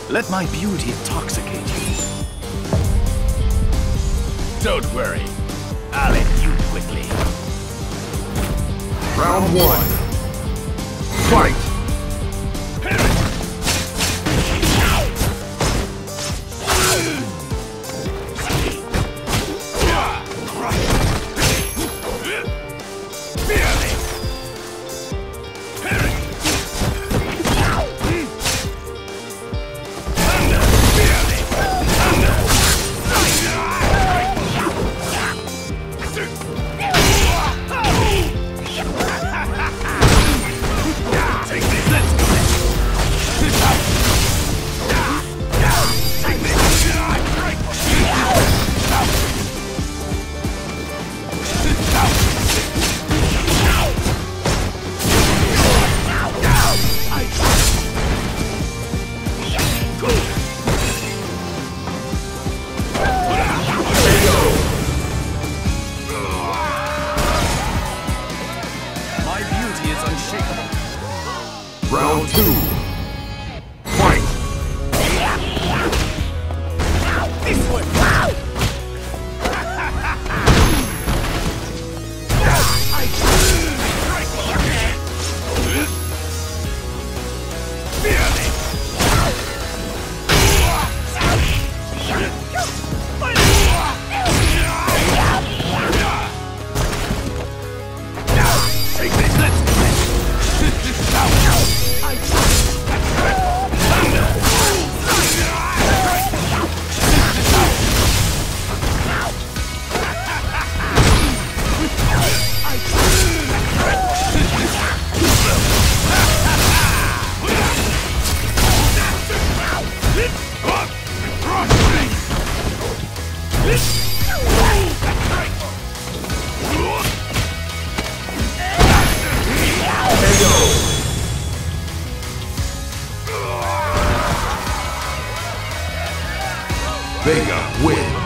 Let my beauty intoxicate you. Don't worry. I'll end you quickly. Round 1. Fight! Round 2. Fight! This one! Take this! Let's go! Vega wins.